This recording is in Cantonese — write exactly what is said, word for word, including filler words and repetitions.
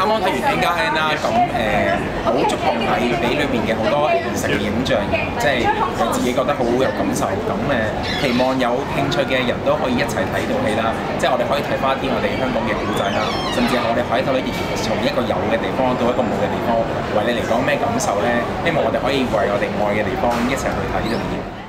啱睇完 N 加 N 啦，咁誒好觸動係俾裏邊嘅好多現實嘅影像，即係我自己覺得好有感受。咁誒期望有興趣嘅人都可以一齊睇到戲啦，即係我哋可以睇翻一啲我哋香港嘅古仔啦，甚至係我哋可以睇到從一個有嘅地方到一個冇嘅地方，為你嚟講咩感受咧？希望我哋可以為我哋愛嘅地方一齊去睇呢套電影。